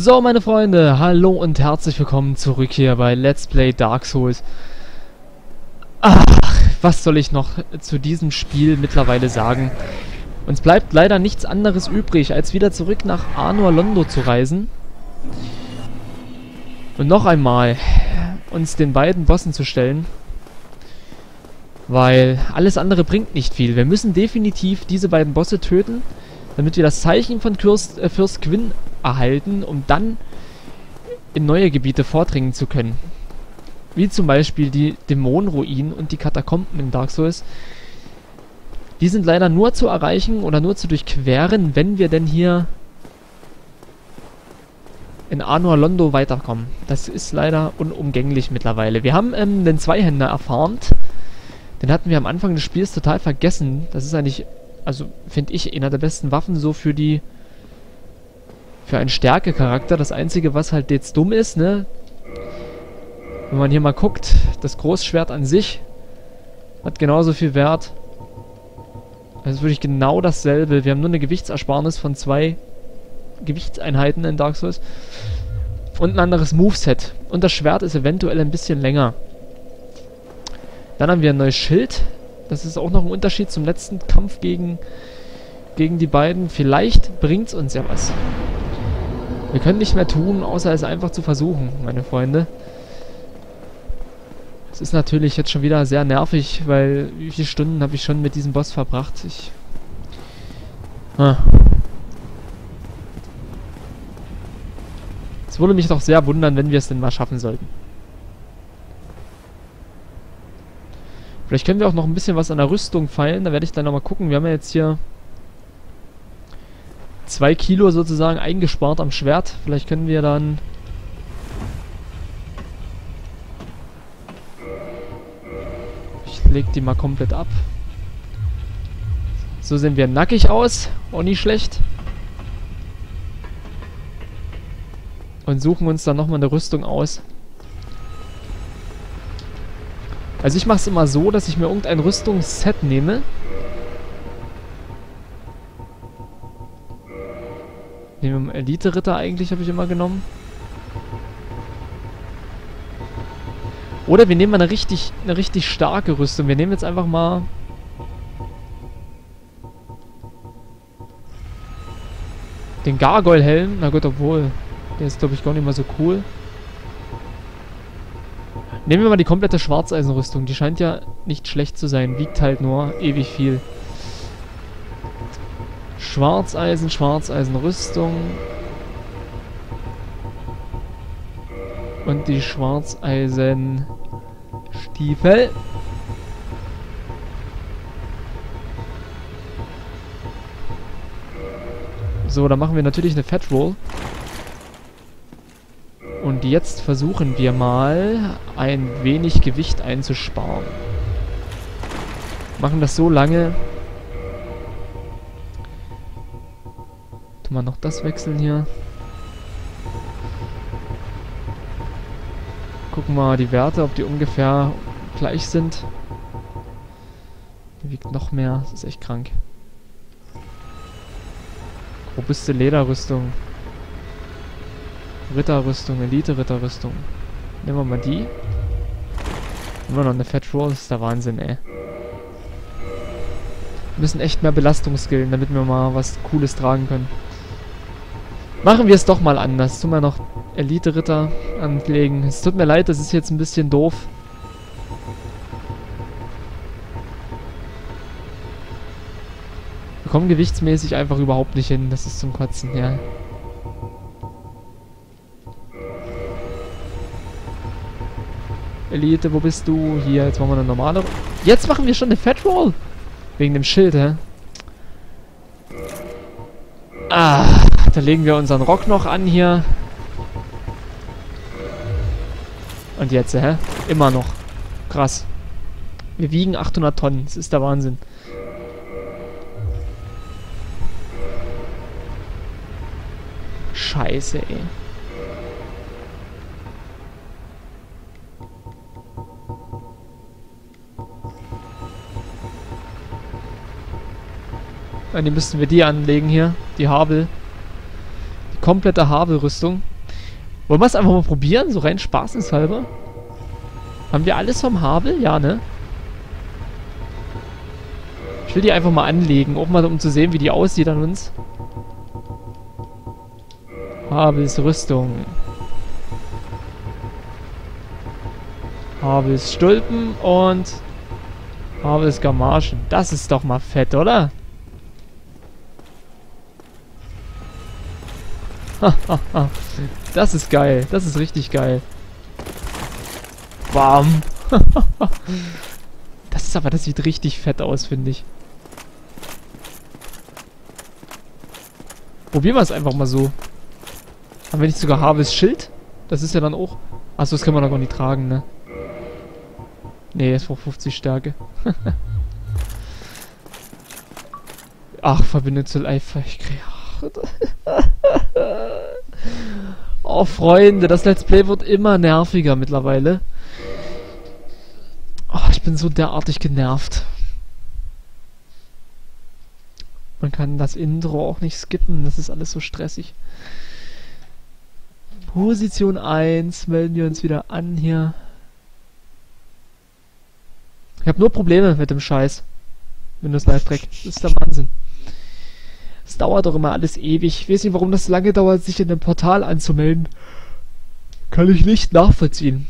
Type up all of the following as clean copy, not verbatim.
So, meine Freunde, hallo und herzlich willkommen zurück hier bei Let's Play Dark Souls. Ach, was soll ich noch zu diesem Spiel mittlerweile sagen? Uns bleibt leider nichts anderes übrig, als wieder zurück nach Anor Londo zu reisen. Und noch einmal uns den beiden Bossen zu stellen. Weil alles andere bringt nicht viel. Wir müssen definitiv diese beiden Bosse töten, damit wir das Zeichen von Fürst Gwyn erhalten, um dann in neue Gebiete vordringen zu können. Wie zum Beispiel die Dämonenruinen und die Katakomben in Dark Souls. Die sind leider nur zu erreichen oder nur zu durchqueren, wenn wir denn hier in Anor Londo weiterkommen. Das ist leider unumgänglich mittlerweile. Wir haben den Zweihänder erfarmt. Den hatten wir am Anfang des Spiels total vergessen. Das ist eigentlich, also finde ich, einer der besten Waffen so für einen Stärke-Charakter. Das Einzige, was halt jetzt dumm ist, ne? Wenn man hier mal guckt, das Großschwert an sich hat genauso viel Wert. Das ist wirklich genau dasselbe. Wir haben nur eine Gewichtsersparnis von 2 Gewichtseinheiten in Dark Souls. Und ein anderes Moveset. Und das Schwert ist eventuell ein bisschen länger. Dann haben wir ein neues Schild. Das ist auch noch ein Unterschied zum letzten Kampf gegen die beiden. Vielleicht bringt es uns ja was. Wir können nicht mehr tun, außer es einfach zu versuchen, meine Freunde. Es ist natürlich jetzt schon wieder sehr nervig, weil wie viele Stunden habe ich schon mit diesem Boss verbracht? Es würde mich doch sehr wundern, wenn wir es denn mal schaffen sollten. Vielleicht können wir auch noch ein bisschen was an der Rüstung feilen. Da werde ich dann nochmal gucken. Wir haben ja jetzt hier 2 Kilo sozusagen eingespart am Schwert. Vielleicht können wir dann... Ich lege die mal komplett ab. So sehen wir nackig aus. Auch nicht schlecht. Und suchen uns dann nochmal eine Rüstung aus. Also ich mache es immer so, dass ich mir irgendein Rüstungsset nehme. Nehmen wir Elite-Ritter eigentlich, habe ich immer genommen. Oder wir nehmen mal eine richtig starke Rüstung. Wir nehmen jetzt einfach mal... den Gargoyle-Helm. Na gut, obwohl... der ist, glaube ich, gar nicht mal so cool. Nehmen wir mal die komplette Schwarzeisenrüstung. Die scheint ja nicht schlecht zu sein. Wiegt halt nur ewig viel. Schwarzeisenrüstung. Und die Schwarzeisenstiefel. So, dann machen wir natürlich eine Fat Roll. Und jetzt versuchen wir mal, ein wenig Gewicht einzusparen. Machen das so lange. Tun wir noch das wechseln hier. Gucken wir mal die Werte, ob die ungefähr gleich sind. Die wiegt noch mehr. Das ist echt krank. Robuste Lederrüstung. Ritterrüstung, Elite-Ritterrüstung. Nehmen wir mal die. Immer noch eine Fat Roll, das ist der Wahnsinn, ey. Wir müssen echt mehr Belastung skillen, damit wir mal was Cooles tragen können. Machen wir es doch mal anders. Tun wir noch Elite-Ritter anlegen. Es tut mir leid, das ist jetzt ein bisschen doof. Wir kommen gewichtsmäßig einfach überhaupt nicht hin. Das ist zum Kotzen, ja. Elite, wo bist du? Hier, jetzt machen wir eine normale... Jetzt machen wir schon eine Fat Roll! Wegen dem Schild, hä? Ah, da legen wir unseren Rock noch an hier. Und jetzt, hä? Immer noch. Krass. Wir wiegen 800 Tonnen. Das ist der Wahnsinn. Scheiße, ey. Dann müssten wir die anlegen hier. Die Havel. Die komplette Havelrüstung. Wollen wir es einfach mal probieren? So rein spaßenshalber? Haben wir alles vom Habel? Ja, ne? Ich will die einfach mal anlegen. Auch mal, um zu sehen, wie die aussieht an uns. Habels Rüstung. Habels Stulpen und Habels Gamaschen. Das ist doch mal fett, oder? Das ist geil. Das ist richtig geil. Bam. Das sieht richtig fett aus, finde ich. Probieren wir es einfach mal so. Haben wir nicht sogar Habels Schild? Das ist ja dann auch... Achso, das können wir doch gar nicht tragen, ne? Nee, es braucht 50 Stärke. Ach, verbindete Eifer. Oh, Freunde, das Let's Play wird immer nerviger mittlerweile. Oh, ich bin so derartig genervt. Man kann das Intro auch nicht skippen, das ist alles so stressig. Position 1, melden wir uns wieder an hier. Ich habe nur Probleme mit dem Scheiß. Windows Live Track. Das ist der Wahnsinn. Es dauert doch immer alles ewig. Ich weiß nicht, warum das so lange dauert, sich in dem Portal anzumelden. Kann ich nicht nachvollziehen.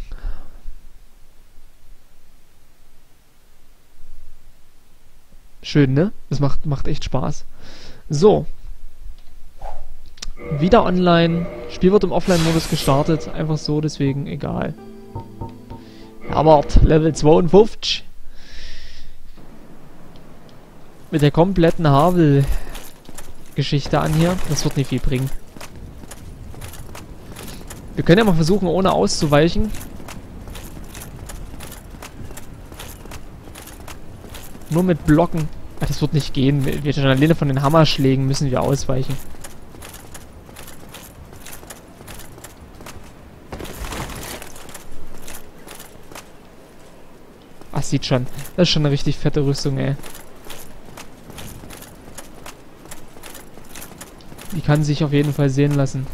Schön, ne? Das macht echt Spaß. So. Wieder online. Spiel wird im Offline-Modus gestartet. Einfach so, deswegen egal. Herbert, Level 52. Mit der kompletten Havel-Geschichte an hier. Das wird nicht viel bringen. Wir können ja mal versuchen, ohne auszuweichen. Nur mit Blocken. Ach, das wird nicht gehen. Wir schon alleine von den Hammerschlägen müssen wir ausweichen. Ach, sieht schon. Das ist schon eine richtig fette Rüstung, ey. Die kann sich auf jeden Fall sehen lassen.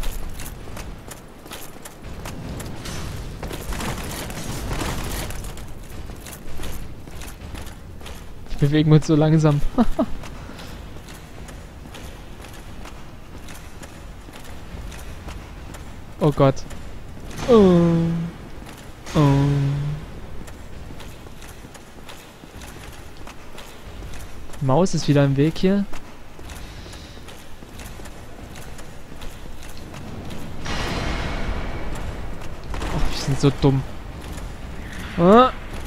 Wir bewegen uns so langsam. Oh Gott. Oh. Oh. Die Maus ist wieder im Weg hier. Ach, wir sind so dumm. Ah.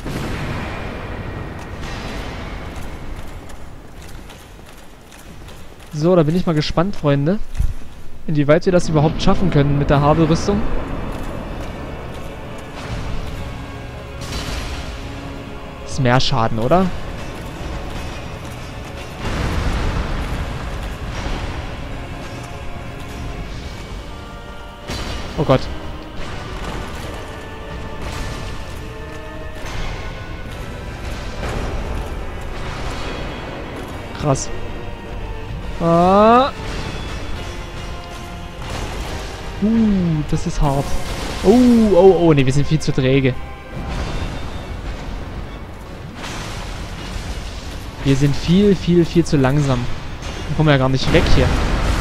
So, da bin ich mal gespannt, Freunde. Inwieweit wir das überhaupt schaffen können mit der Havel-Rüstung. Ist mehr Schaden, oder? Oh Gott. Krass. Ah. Das ist hart. Oh, ne, wir sind viel zu träge. Wir sind viel zu langsam. Wir kommen ja gar nicht weg hier.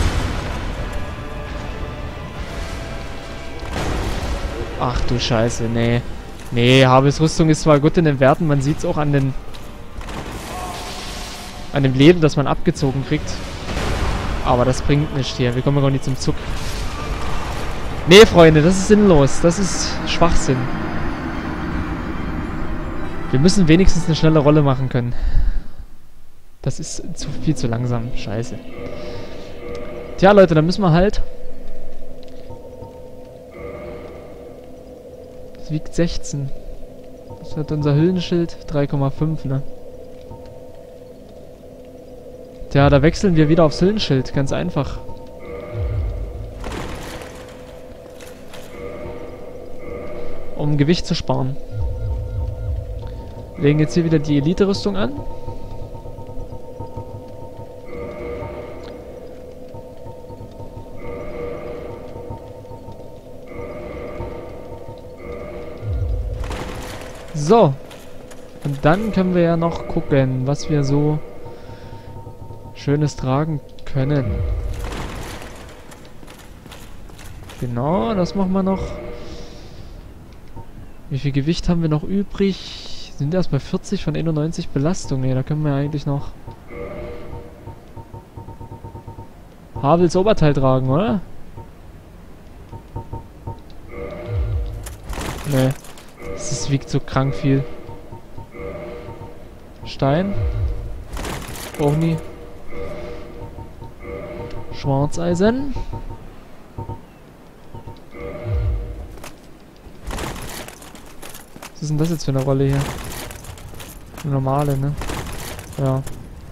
Ach du Scheiße, nee. Nee, Habels Rüstung ist zwar gut in den Werten, man sieht es auch an dem Leben, das man abgezogen kriegt. Aber das bringt nichts hier. Wir kommen gar nicht zum Zug. Nee, Freunde, das ist sinnlos. Das ist Schwachsinn. Wir müssen wenigstens eine schnelle Rolle machen können. Das ist viel zu langsam. Scheiße. Tja, Leute, dann müssen wir halt... Das wiegt 16. Das hat unser Hüllenschild 3,5, ne? Tja, da wechseln wir wieder aufs Hüllenschild. Ganz einfach. Um Gewicht zu sparen. Legen jetzt hier wieder die Elite-Rüstung an. So. Und dann können wir ja noch gucken, was wir so Schönes tragen können. Genau, das machen wir noch. Wie viel Gewicht haben wir noch übrig? Sind erst bei 40 von 91 Belastung. Ne, da können wir eigentlich noch Havels Oberteil tragen, oder? Ne, das wiegt so krank viel. Stein. Auch nie. Schwarzeisen. Was ist denn das jetzt für eine Rolle hier? Eine normale, ne? Ja.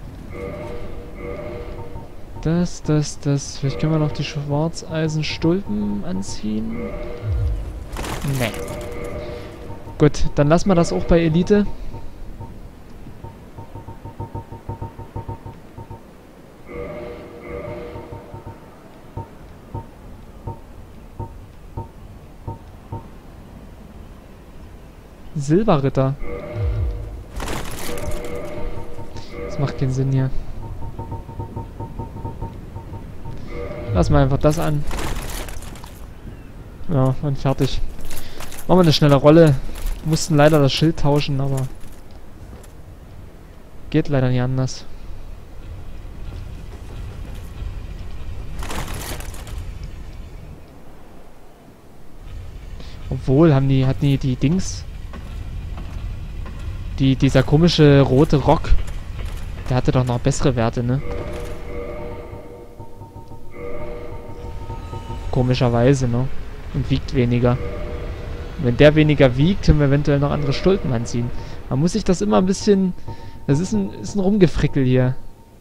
Das. Vielleicht können wir noch die Schwarzeisenstulpen anziehen. Nee. Gut, dann lassen wir das auch bei Elite. Silberritter. Das macht keinen Sinn hier. Lass mal einfach das an. Ja, und fertig. Machen wir eine schnelle Rolle. Mussten leider das Schild tauschen, aber geht leider nicht anders. Obwohl, hatten die Dings... Dieser komische rote Rock, der hatte doch noch bessere Werte, ne? Komischerweise, ne? Und wiegt weniger. Und wenn der weniger wiegt, können wir eventuell noch andere Stulpen anziehen. Man muss sich das immer ein bisschen... Das ist ein Rumgefrickel hier.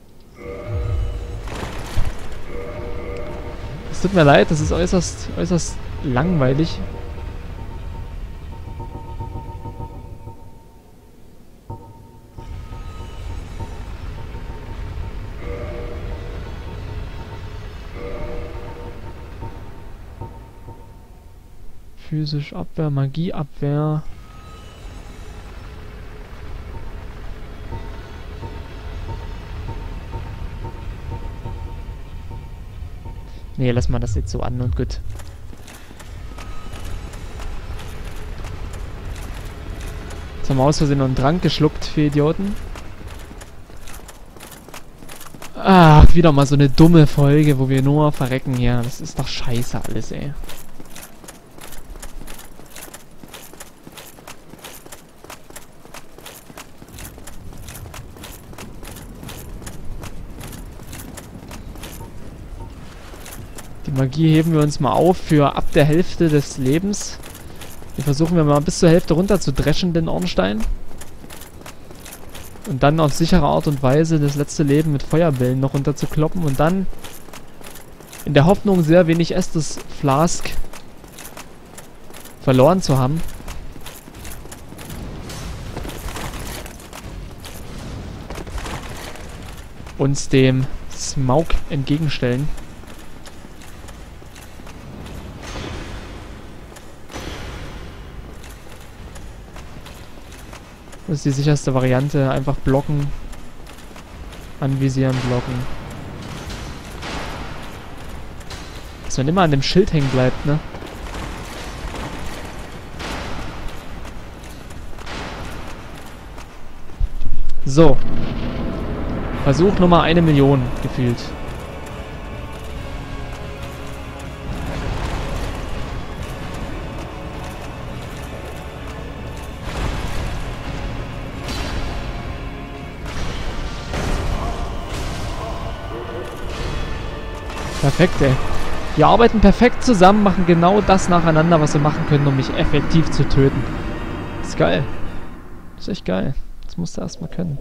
Es tut mir leid, das ist äußerst langweilig. Physisch Abwehr, Magieabwehr. Nee, lass mal das jetzt so an und gut. Jetzt haben wir aus Versehen noch einen Trank geschluckt für Idioten. Ach, wieder mal so eine dumme Folge, wo wir nur verrecken hier. Das ist doch scheiße alles, ey. Die Magie heben wir uns mal auf für ab der Hälfte des Lebens. Hier versuchen wir mal bis zur Hälfte runter zu dreschen, den Ornstein. Und dann auf sichere Art und Weise das letzte Leben mit Feuerbällen noch runter zu kloppen. Und dann in der Hoffnung, sehr wenig Estus Flask verloren zu haben. Uns dem Smaug entgegenstellen. Das ist die sicherste Variante. Einfach blocken. Anvisieren, blocken. Dass man immer an dem Schild hängen bleibt, ne? So. Versuch Nummer 1 Million gefühlt. Perfekt, ey. Wir arbeiten perfekt zusammen, machen genau das nacheinander, was wir machen können, um mich effektiv zu töten. Das ist geil. Das ist echt geil. Das musst du erstmal können.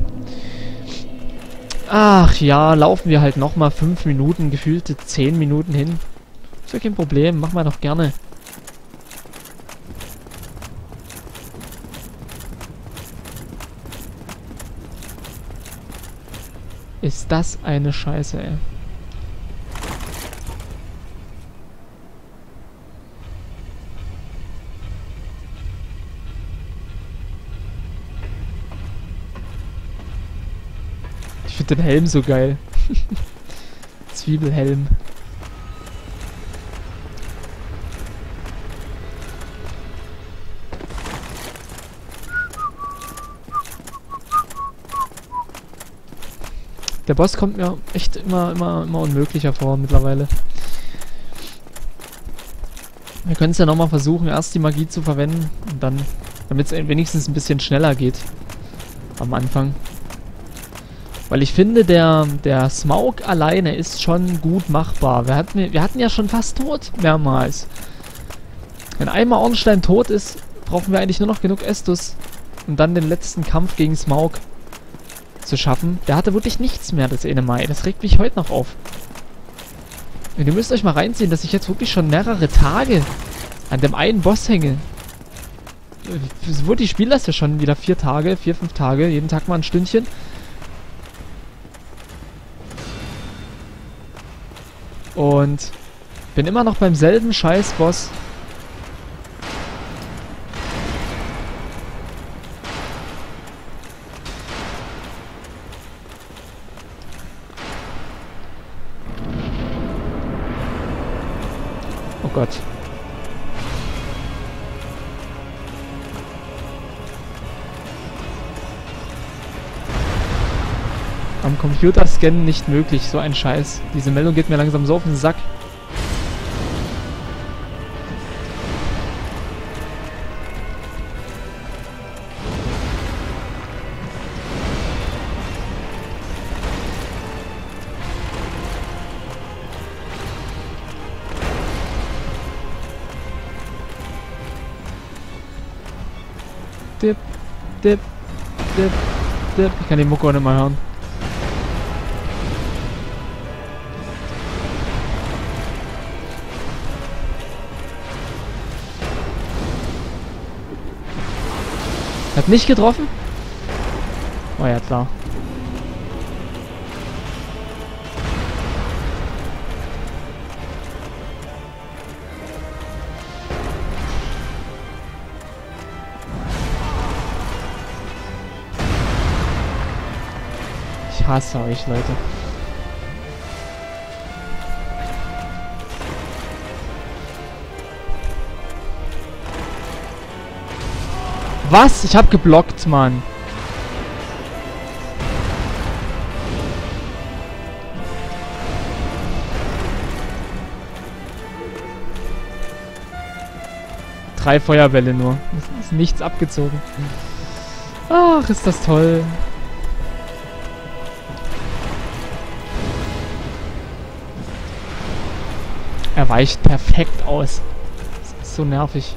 Ach ja, laufen wir halt nochmal 5 Minuten, gefühlte 10 Minuten hin. Ist ja kein Problem, machen wir doch gerne. Ist das eine Scheiße, ey. finde den Helm so geil. Zwiebelhelm. Der Boss kommt mir echt immer unmöglicher vor mittlerweile. Wir können es ja nochmal versuchen, erst die Magie zu verwenden und dann, damit es wenigstens ein bisschen schneller geht. Am Anfang. Weil ich finde, der Smaug alleine ist schon gut machbar. Wir hatten ja schon fast tot, mehrmals. Wenn einmal Ornstein tot ist, brauchen wir eigentlich nur noch genug Estus, um dann den letzten Kampf gegen Smaug zu schaffen. Der hatte wirklich nichts mehr, das Enemai. Das regt mich heute noch auf. Und ihr müsst euch mal reinziehen, dass ich jetzt wirklich schon mehrere Tage an dem einen Boss hänge. Ich spiele das ja schon wieder 4 Tage, 4, 5 Tage, jeden Tag mal ein Stündchen. Und bin immer noch beim selben Scheiß-Boss. Oh Gott. Am Computer scannen nicht möglich, so ein Scheiß. Diese Meldung geht mir langsam so auf den Sack. Dip, dip, dip, dip. Ich kann die Mucke auch nicht mal hören. Hat nicht getroffen? Oh ja, klar. Ich hasse euch, Leute. Was? Ich hab geblockt, Mann. Drei Feuerbälle nur. Es ist nichts abgezogen. Ach, ist das toll. Er weicht perfekt aus. Das ist so nervig.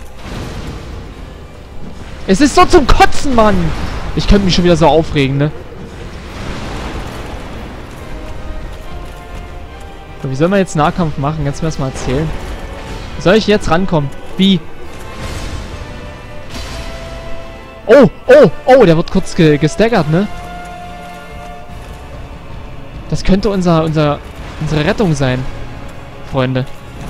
Es ist so zum Kotzen, Mann! Ich könnte mich schon wieder so aufregen, ne? So, wie soll man jetzt Nahkampf machen? Kannst du mir das mal erzählen? Wie soll ich jetzt rankommen? Wie? Oh, oh, oh, der wird kurz gestaggert, ne? Das könnte unsere Rettung sein, Freunde.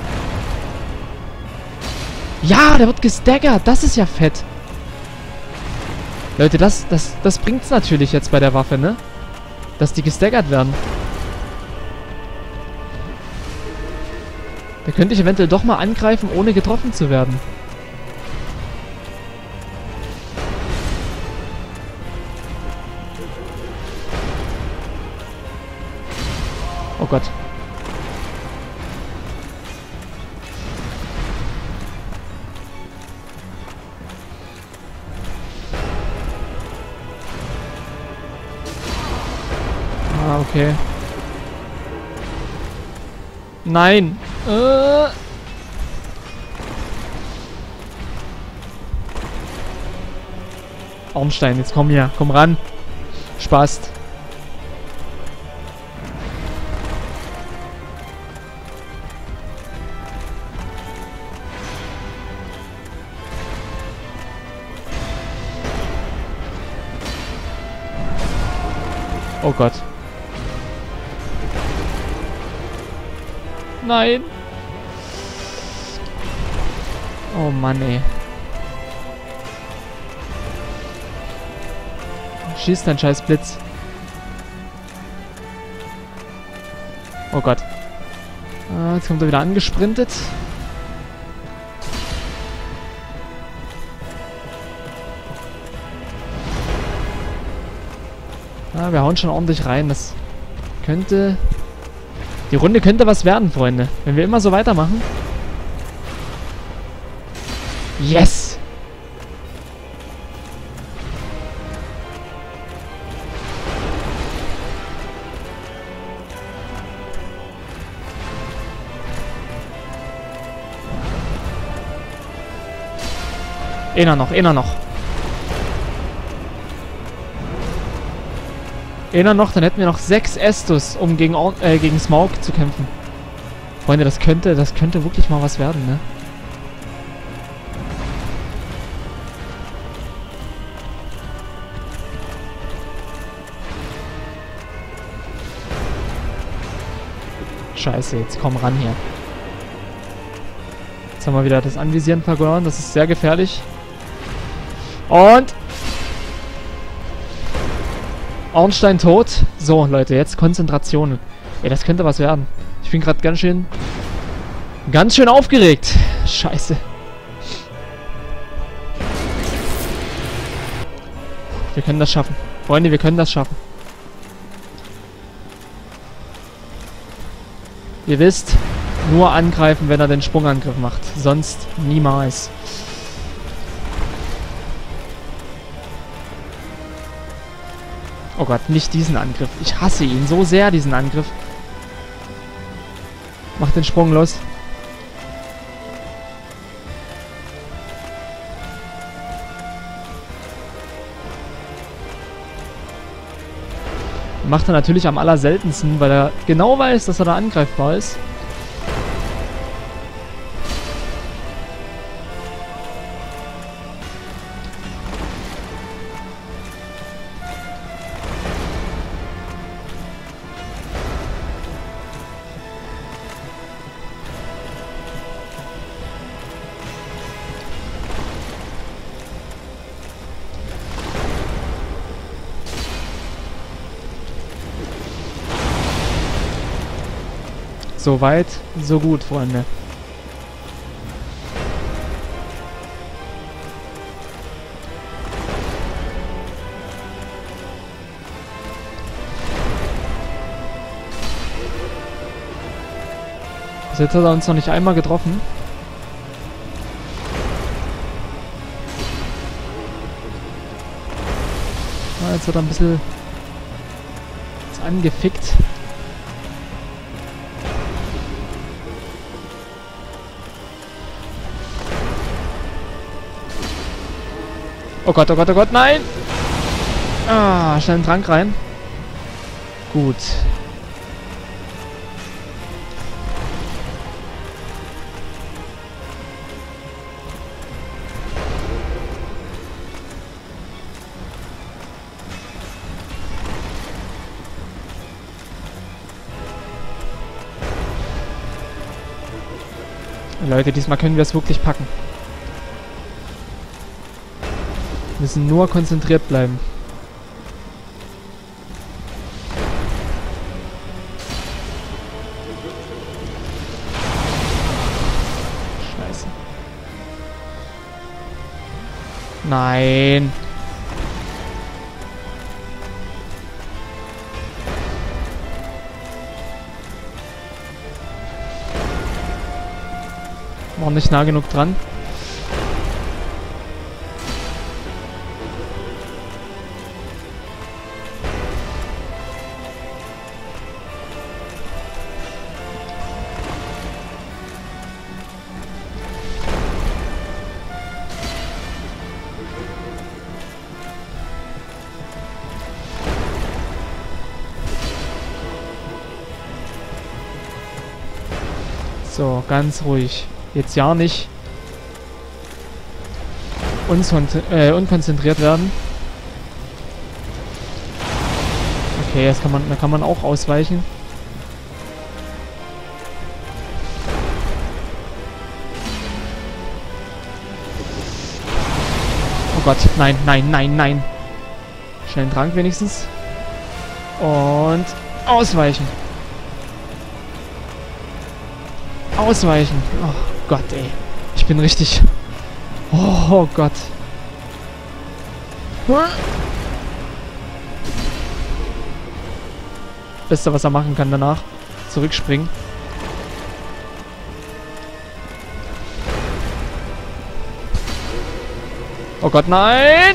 Ja, der wird gestaggert. Das ist ja fett. Leute, das bringt's natürlich jetzt bei der Waffe, ne? Dass die gestaggert werden. Da könnte ich eventuell doch mal angreifen, ohne getroffen zu werden. Oh Gott. Ah, okay. Nein. Ornstein, jetzt komm hier. Komm ran. Spaß. Oh Gott. Nein. Oh Mann, ey. Schieß dein scheiß Blitz. Oh Gott. Jetzt kommt er wieder angesprintet. Wir hauen schon ordentlich rein. Das könnte... Die Runde könnte was werden, Freunde. Wenn wir immer so weitermachen. Yes! Einer noch, einer noch. Einer noch, dann hätten wir noch 6 Estus, um gegen Smaug zu kämpfen. Freunde, das könnte wirklich mal was werden, ne? Scheiße, jetzt komm ran hier. Jetzt haben wir wieder das Anvisieren verloren, das ist sehr gefährlich. Und... Ornstein tot. So, Leute, jetzt Konzentration. Ey, das könnte was werden. Ich bin gerade ganz schön aufgeregt. Scheiße. Wir können das schaffen. Freunde, wir können das schaffen. Ihr wisst, nur angreifen, wenn er den Sprungangriff macht. Sonst niemals. Oh Gott, nicht diesen Angriff. Ich hasse ihn so sehr, diesen Angriff. Mach den Sprung los. Macht er natürlich am allerseltensten, weil er genau weiß, dass er da angreifbar ist. So weit, so gut, Freunde. Bis jetzt hat er uns noch nicht einmal getroffen. Jetzt wird er ein bisschen angefickt. Oh Gott, oh Gott, oh Gott, nein! Ah, schnell einen Trank rein. Gut. Leute, diesmal können wir es wirklich packen. Wir müssen nur konzentriert bleiben. Scheiße. Nein. War nicht nah genug dran. So, ganz ruhig. Jetzt ja nicht unkonzentriert werden. Okay, da kann man auch ausweichen. Oh Gott, nein, nein, nein, nein. Schnell einen Trank wenigstens. Und ausweichen. Ausweichen. Oh Gott, ey. Ich bin richtig... Oh Gott. Beste, was er machen kann danach. Zurückspringen. Oh Gott, nein!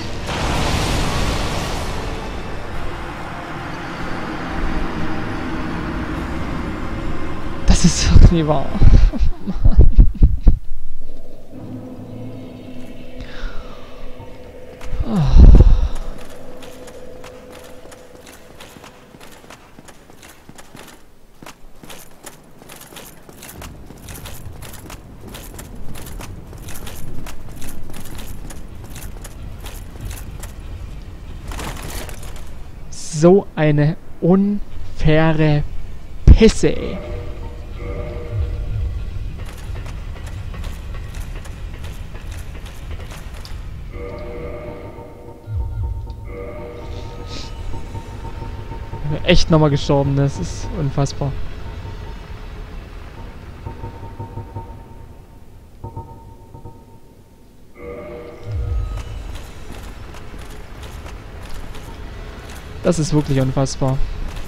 Das ist doch nie wahr. Mann. Oh. So eine unfaire Pisse, ey. Ich bin echt nochmal gestorben, das ist unfassbar. Das ist wirklich unfassbar.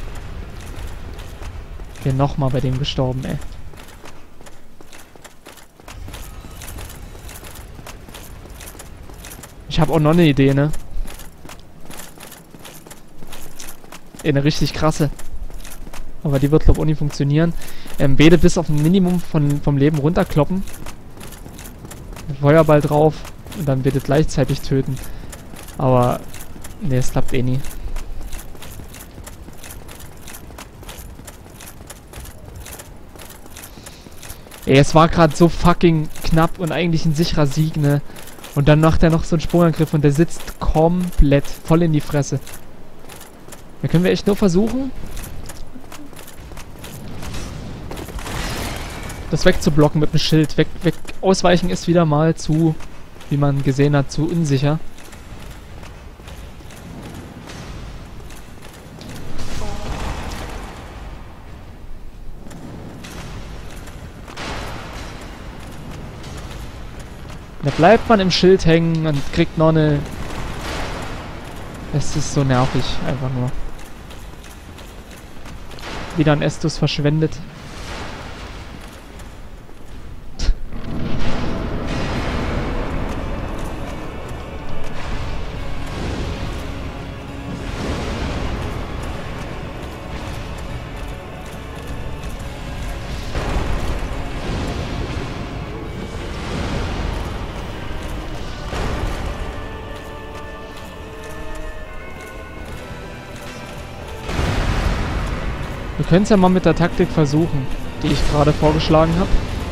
Hier nochmal bei dem gestorben, ey. Ich habe auch noch eine Idee, ne? Eine richtig krasse. Aber die wird, glaube ich, auch nicht funktionieren. Beide bis auf ein Minimum vom Leben runterkloppen. Mit Feuerball drauf. Und dann bitte gleichzeitig töten. Aber... Ne, es klappt eh nie. Ey, es war gerade so fucking knapp und eigentlich ein sicherer Sieg, ne? Und dann macht er noch so einen Sprungangriff und der sitzt komplett voll in die Fresse. Da können wir echt nur versuchen, das wegzublocken mit dem Schild. Ausweichen ist wieder mal zu, wie man gesehen hat, zu unsicher. Da bleibt man im Schild hängen und kriegt noch eine... Es ist so nervig, einfach nur. Wieder ein Estus verschwendet. Wir können es ja mal mit der Taktik versuchen, die ich gerade vorgeschlagen habe.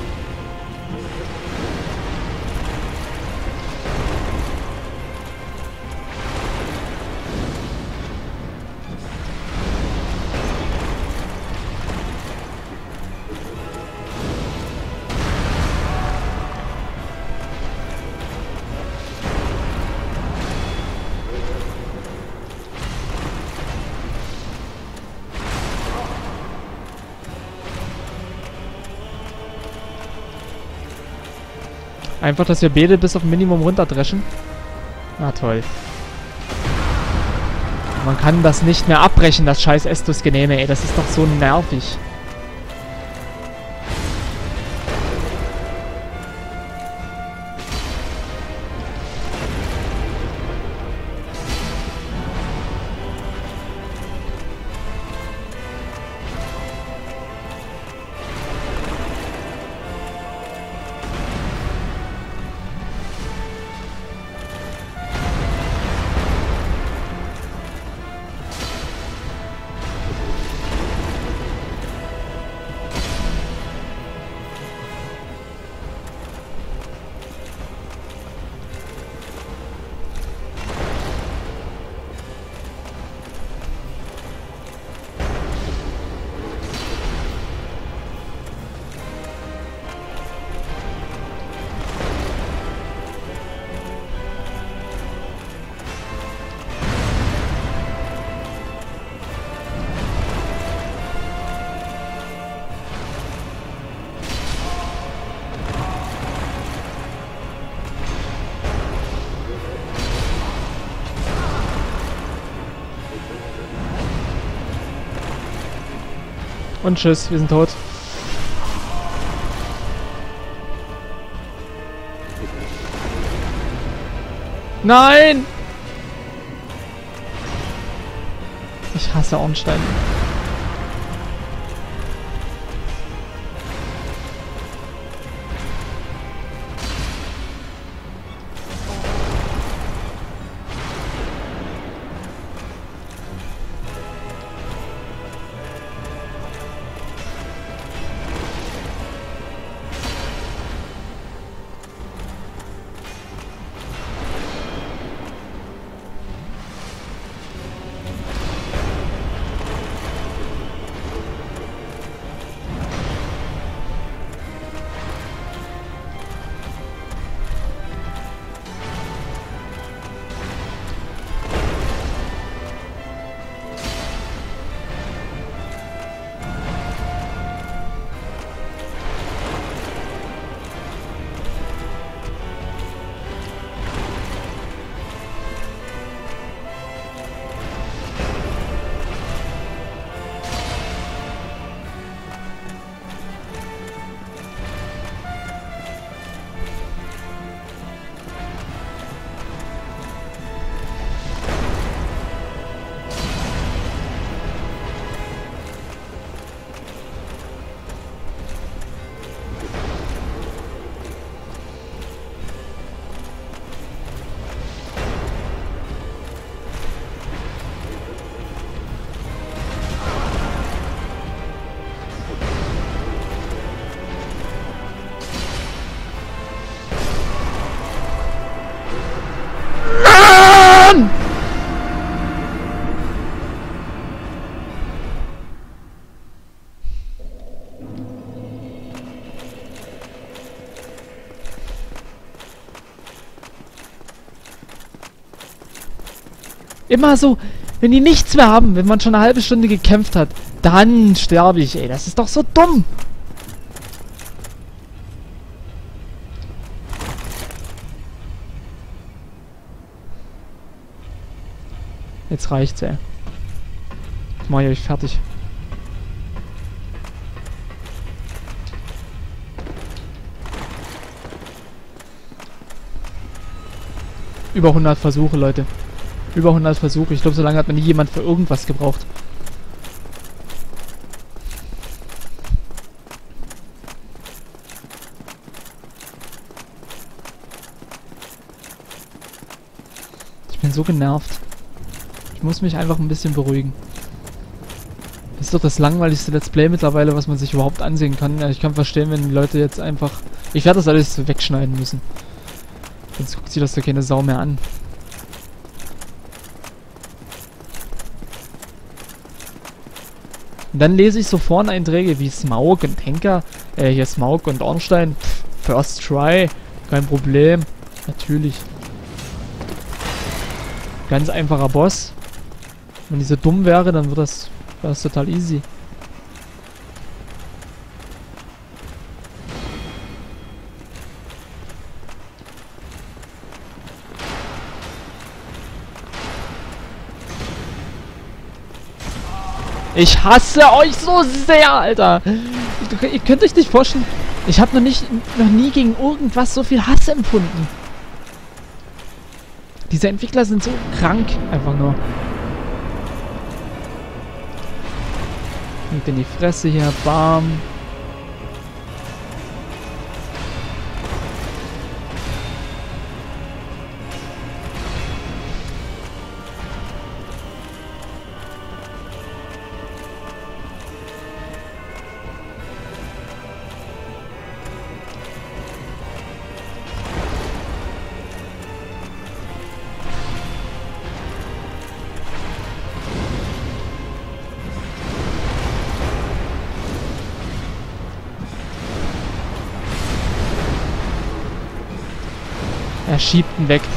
Einfach, dass wir beide bis auf Minimum runterdreschen. Na toll. Man kann das nicht mehr abbrechen, das scheiß Estus-Genehme, ey. Das ist doch so nervig. Und tschüss, wir sind tot. Nein! Ich hasse Ornstein. Immer so, wenn die nichts mehr haben, wenn man schon eine halbe Stunde gekämpft hat, dann sterbe ich, ey. Das ist doch so dumm. Jetzt reicht's, ey. Jetzt mach ich euch fertig. Über 100 Versuche, Leute. Über 100 Versuche. Ich glaube, so lange hat man nie jemand für irgendwas gebraucht. Ich bin so genervt. Ich muss mich einfach ein bisschen beruhigen. Das ist doch das langweiligste Let's Play mittlerweile, was man sich überhaupt ansehen kann. Ja, ich kann verstehen, wenn die Leute jetzt einfach... Ich werde das alles so wegschneiden müssen. Sonst guckt sich das doch keine Sau mehr an. Und dann lese ich so Foreneinträge wie Smaug und Henker, hier Smaug und Ornstein. Pff, First Try, kein Problem. Natürlich. Ganz einfacher Boss. Wenn die so dumm wäre, dann wäre das total easy. Ich hasse euch so sehr, Alter. Ihr könnt euch nicht vorstellen, ich habe noch nie gegen irgendwas so viel Hass empfunden. Diese Entwickler sind so krank, einfach nur. Nimmt in die Fresse hier, bam. Er schiebt ihn weg.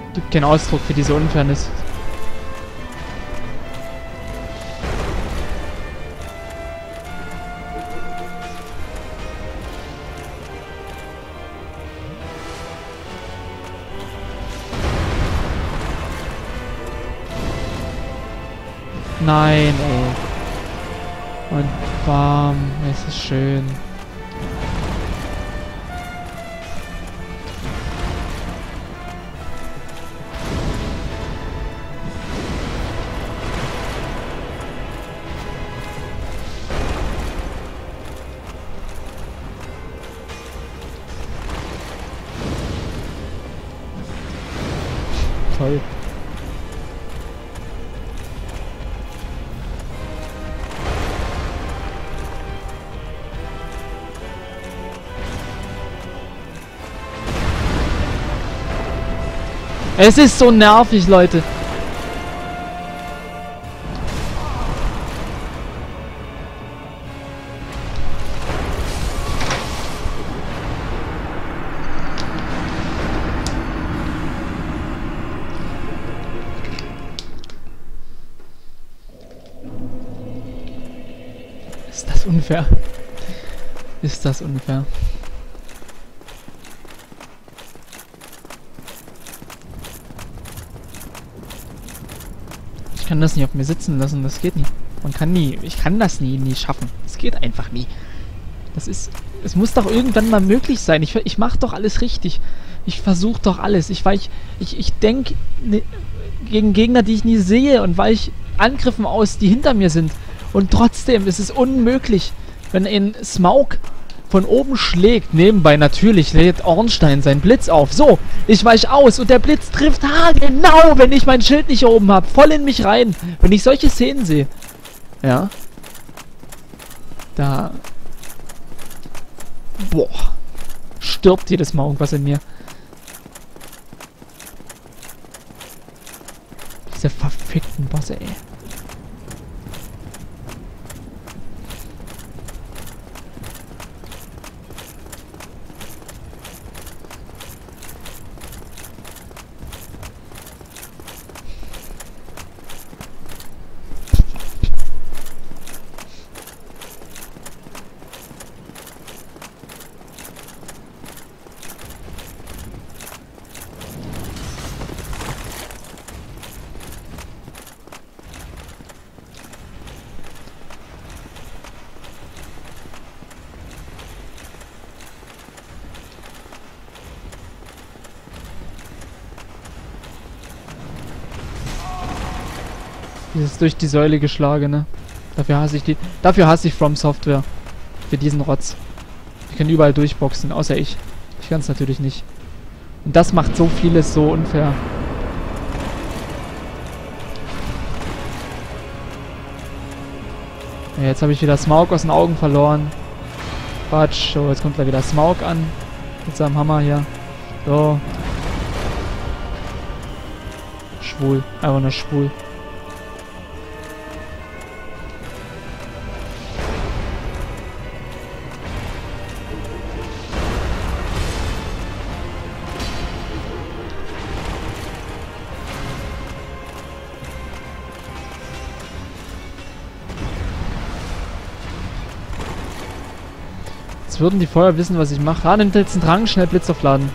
Gibt keinen Ausdruck für diese Unfairness. Nein, ey. Und warm. Es ist schön. Toll. Es ist so nervig, Leute. Ist das unfair? Ist das unfair? Ich kann das nicht auf mir sitzen lassen, das geht nicht. Man kann nie, ich kann das nie schaffen. Es geht einfach nie. Das ist, es muss doch irgendwann mal möglich sein. Ich mache doch alles richtig. Ich versuche doch alles. Ich denke gegen Gegner, die ich nie sehe und weiche Angriffen aus, die hinter mir sind. Und trotzdem ist es unmöglich, wenn ein Smaug von oben schlägt. Nebenbei natürlich lädt Ornstein seinen Blitz auf. So, ich weiche aus und der Blitz trifft genau, wenn ich mein Schild nicht oben habe. Voll in mich rein. Wenn ich solche Szenen sehe. Ja. Da. Boah. Stirbt jedes Mal irgendwas in mir. Diese verfickten Bosse, ey. Dieses durch die Säule geschlagene. Dafür hasse ich From Software. Für diesen Rotz. Ich kann überall durchboxen, außer ich. Ich kann es natürlich nicht. Und das macht so vieles so unfair. Ja, jetzt habe ich wieder Smaug aus den Augen verloren. Quatsch. So, jetzt kommt da wieder Smaug an. Mit seinem Hammer hier. So. Schwul. Einfach nur schwul. Jetzt würden die vorher wissen, was ich mache. Ah, nimmt jetzt einen Drang, schnell Blitz aufladen.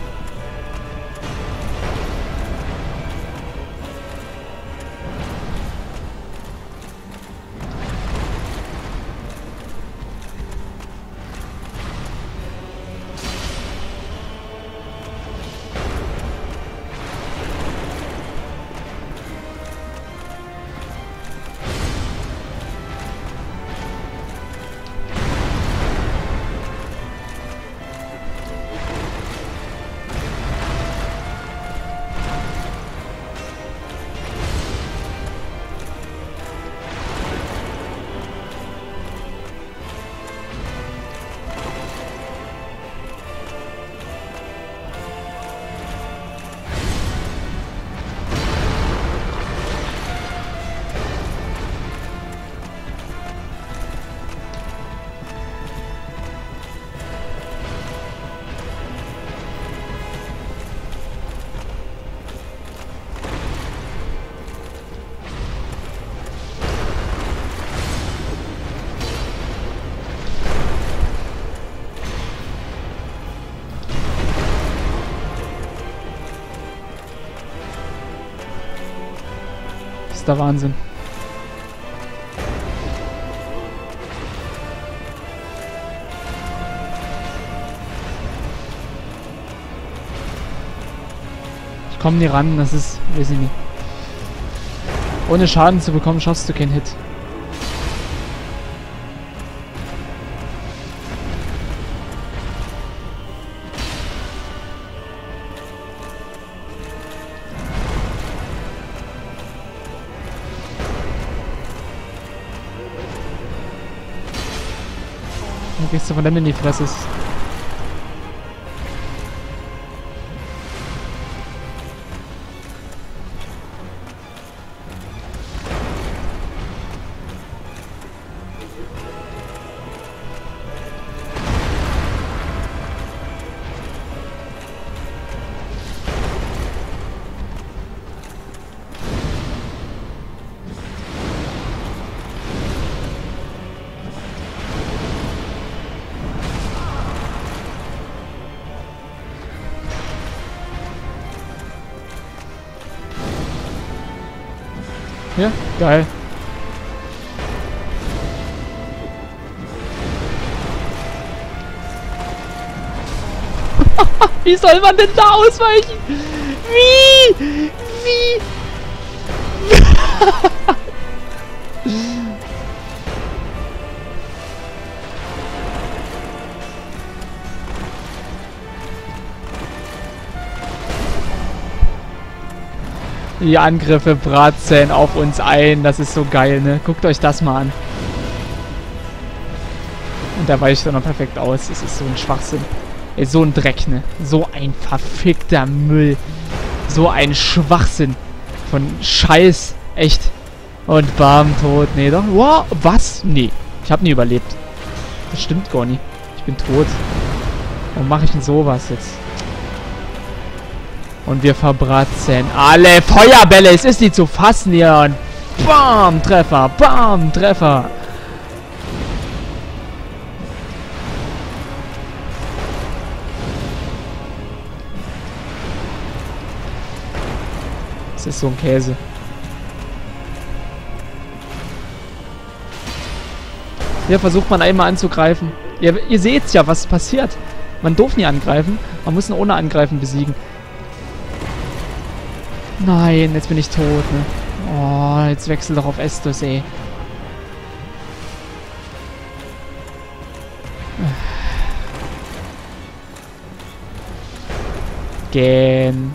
ist der Wahnsinn. Ich komme nie ran, das ist... weiß ich nicht. Ohne Schaden zu bekommen, schaffst du keinen Hit. Dann gehst du von dem in die Fresse. Ja, geil. Wie soll man denn da ausweichen? Wie? Die Angriffe bratzen auf uns ein. Das ist so geil, ne? Guckt euch das mal an. Und der weicht dann noch perfekt aus. Das ist so ein Schwachsinn. Ey, so ein Dreck, ne? So ein verfickter Müll. So ein Schwachsinn. Von Scheiß. Echt. Und bam, tot. Nee, doch. Wow, was? Nee. Ich hab nie überlebt. Das stimmt gar nicht. Ich bin tot. Warum mache ich denn sowas jetzt? Und wir verbratzen alle Feuerbälle. Es ist nicht zu fassen hier. Und bam, Treffer. Bam, Treffer. Das ist so ein Käse. Hier versucht man einmal anzugreifen. Ihr seht's ja, was passiert. Man darf nie angreifen. Man muss ihn ohne Angreifen besiegen. Nein, jetzt bin ich tot, ne? Oh, jetzt wechsel doch auf Estus, ey. Gähn.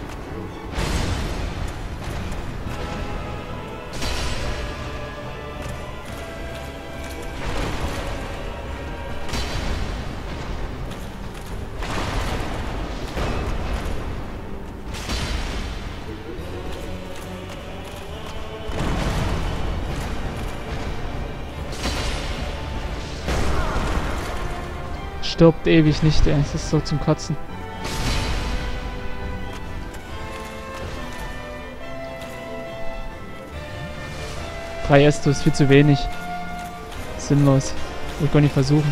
Stirbt ewig nicht, ey. Es ist so zum Kotzen. Drei Estus, viel zu wenig. Sinnlos. Will ich gar nicht versuchen.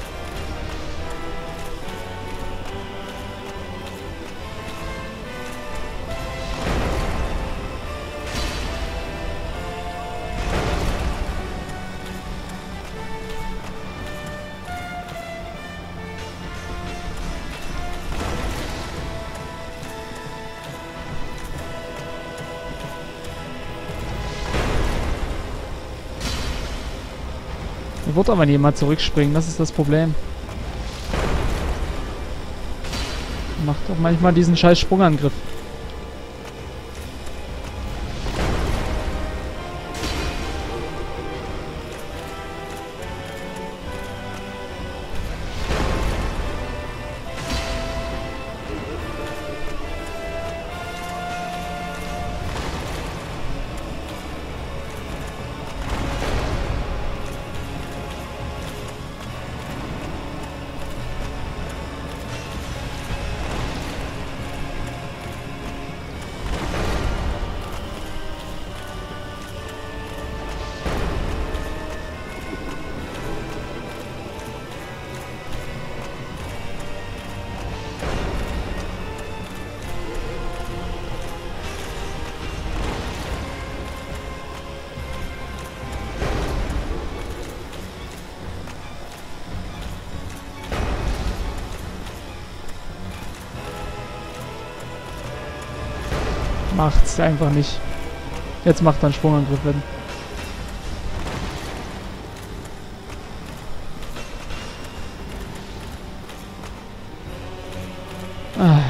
Da wird aber niemand zurückspringen, das ist das Problem. Macht doch manchmal diesen scheiß Sprungangriff. Macht's einfach nicht. Jetzt macht er einen Sprungangriff werden. Ah.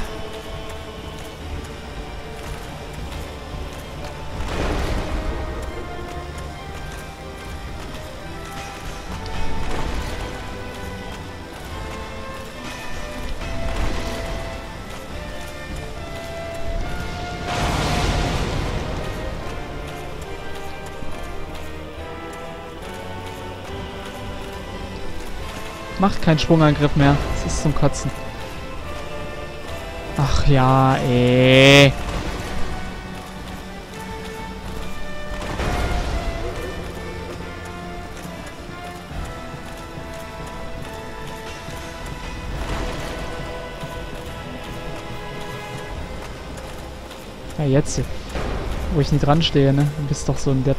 Macht keinen Sprungangriff mehr. Das ist zum Kotzen. Ach ja, ey. Ja, jetzt. Wo ich nicht dran stehe, ne? Du bist doch so ein Depp.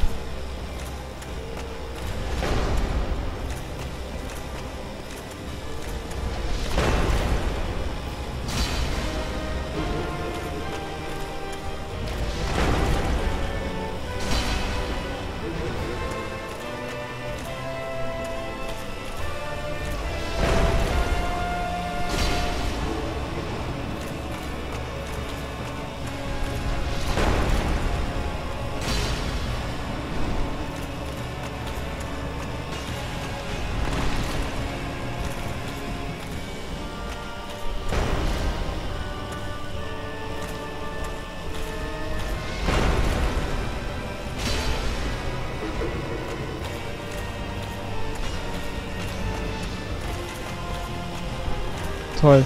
Toll.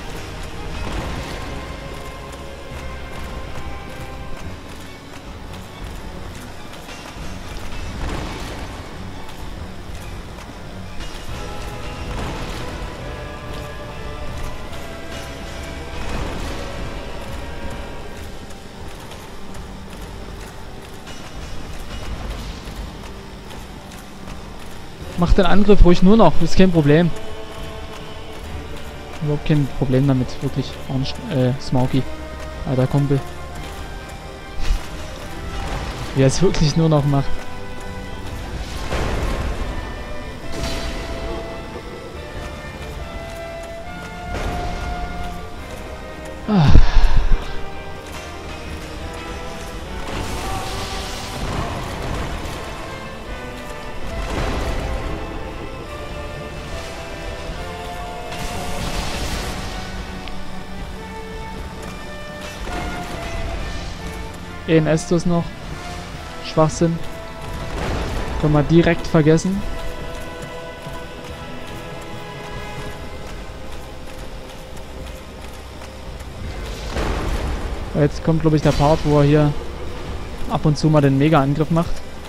Mach den Angriff ruhig nur noch, ist kein Problem. Überhaupt kein Problem damit, wirklich. Auch nicht, Smokey. Alter Kumpel. Wie er es wirklich nur noch macht. Ah. Estus noch. Schwachsinn. Können wir direkt vergessen. Jetzt kommt, glaube ich, der Part, wo er hier ab und zu mal den Mega-Angriff macht.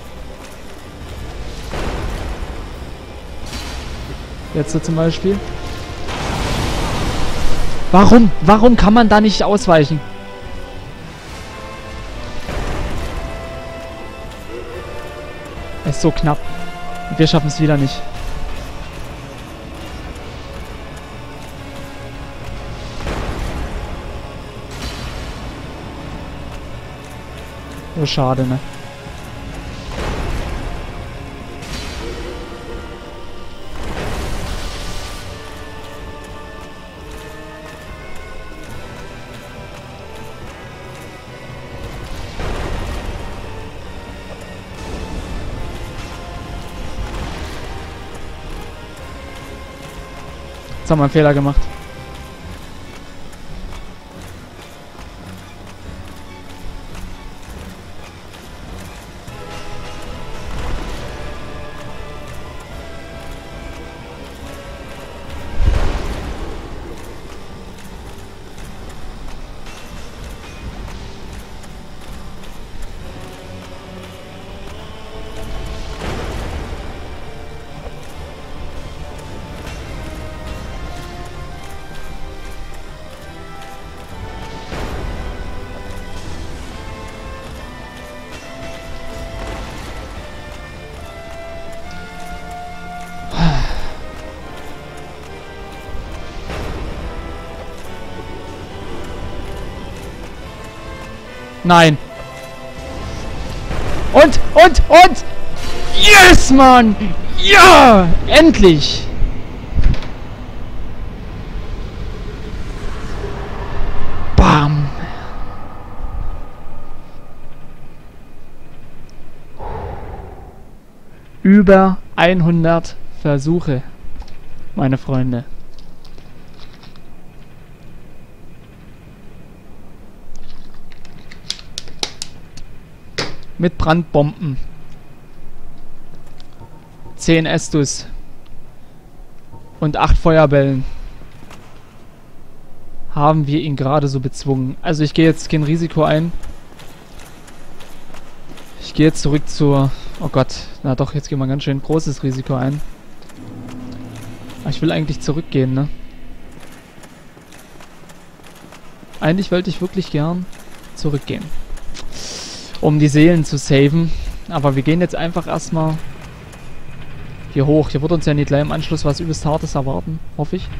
Jetzt so zum Beispiel. Warum? Warum kann man da nicht ausweichen? Es ist so knapp. Wir schaffen es wieder nicht. Oh, schade, ne? Jetzt haben wir einen Fehler gemacht. Nein. Und! Yes, Mann! Ja! Endlich! Bam! Über 100 Versuche, meine Freunde. Mit Brandbomben. 10 Estus. Und 8 Feuerbällen. Haben wir ihn gerade so bezwungen. Also ich gehe jetzt kein Risiko ein. Ich gehe jetzt zurück zur... Oh Gott. Na doch, jetzt gehen wir ein ganz schön großes Risiko ein. Aber ich will eigentlich zurückgehen, ne? Eigentlich wollte ich wirklich gern zurückgehen. Um die Seelen zu saven. Aber wir gehen jetzt einfach erstmal hier hoch. Hier wird uns ja nicht gleich im Anschluss was übelst Hartes erwarten. Hoffe ich.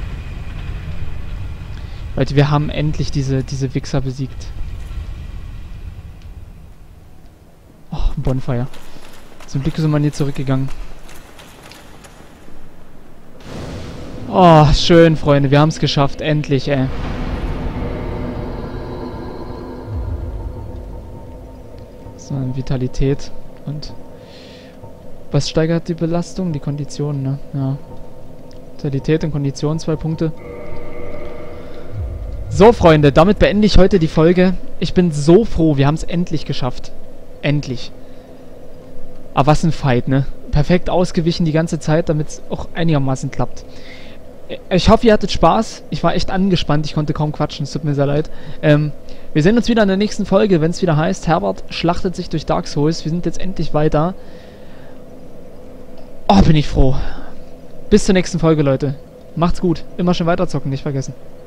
Leute, wir haben endlich diese Wichser besiegt. Oh, ein Bonfire. Zum Glück sind wir nie zurückgegangen. Oh, schön, Freunde. Wir haben es geschafft. Endlich, ey. So, Vitalität. Und was steigert die Belastung? Die Kondition, ne? Ja. Vitalität und Kondition, 2 Punkte. So, Freunde, damit beende ich heute die Folge. Ich bin so froh, wir haben es endlich geschafft. Endlich. Aber was ein Fight, ne? Perfekt ausgewichen die ganze Zeit, damit es auch einigermaßen klappt. Ich hoffe, ihr hattet Spaß. Ich war echt angespannt, ich konnte kaum quatschen, es tut mir sehr leid. Wir sehen uns wieder in der nächsten Folge, wenn es wieder heißt, Herbert schlachtet sich durch Dark Souls. Wir sind jetzt endlich weiter. Oh, bin ich froh. Bis zur nächsten Folge, Leute. Macht's gut. Immer schön weiterzocken, nicht vergessen.